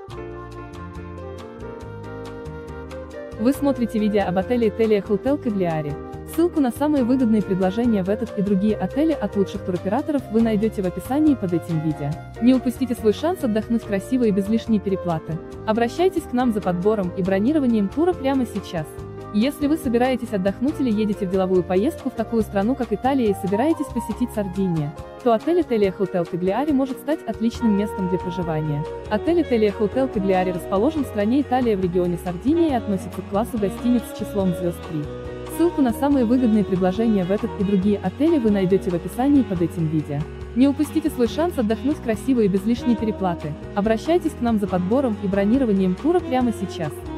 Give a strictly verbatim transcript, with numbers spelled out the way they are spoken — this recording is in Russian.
Вы смотрите видео об отеле Italia Hotel Cagliari. Ссылку на самые выгодные предложения в этот и другие отели от лучших туроператоров вы найдете в описании под этим видео. Не упустите свой шанс отдохнуть красиво и без лишней переплаты. Обращайтесь к нам за подбором и бронированием тура прямо сейчас. Если вы собираетесь отдохнуть или едете в деловую поездку в такую страну, как Италия, и собираетесь посетить Сардинию, то отель Italia Hotel Cagliari может стать отличным местом для проживания. Отель Italia Hotel Cagliari расположен в стране Италия в регионе Сардиния и относится к классу гостиниц с числом звезд три. Ссылку на самые выгодные предложения в этот и другие отели вы найдете в описании под этим видео. Не упустите свой шанс отдохнуть красиво и без лишней переплаты. Обращайтесь к нам за подбором и бронированием тура прямо сейчас.